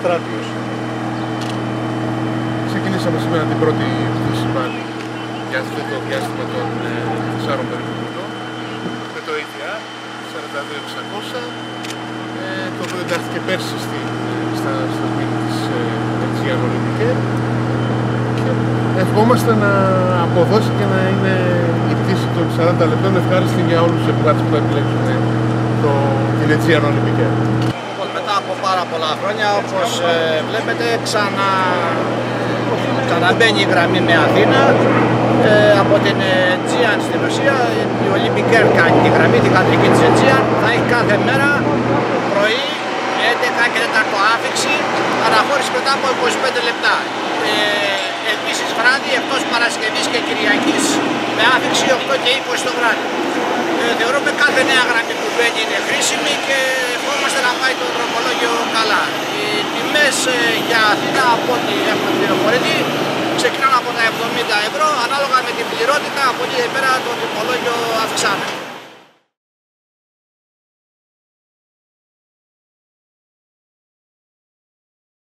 Στράτιος. Ξεκινήσαμε σήμερα την πρώτη πτήση πάλι για αυτό το διάστημα των 4 περίπου μηνών με το ETR 42600, το οποίο εντάχθηκε πέρσι στα σπίτι της Aegean Olympique, και ευχόμαστε να αποδώσει και να είναι η πτήση των 40 λεπτών ευχάριστη για όλους τους επιβάτες που θα επιλέξουν την Aegean Olympique. Μετά από πάρα πολλά χρόνια, όπως βλέπετε, ξαναμπαίνει η γραμμή με Αθήνα. Από την Aegean στην ουσία, η Olympique κάνει τη γραμμή, την κεντρική της Aegean. Θα έχει κάθε μέρα πρωί 11 και 4 άφηξη, αναχώρηση μετά από 25 λεπτά. Επίσης βράδυ, εκτός Παρασκευής και Κυριακής, με άφηξη 8 και 20 το βράδυ. Θεωρούμε κάθε νέα γραμμή που μπαίνει είναι χρήσιμη και ευχόμαστε να πάει το δρομολόγιο καλά. Οι τιμές για Αθήνα, από ό,τι έχουμε πληροφορηθεί, ξεκινάνε από τα 70 ευρώ, ανάλογα με την πληρότητα, από εκεί πέρα το τιμολόγιο αυξάνεται.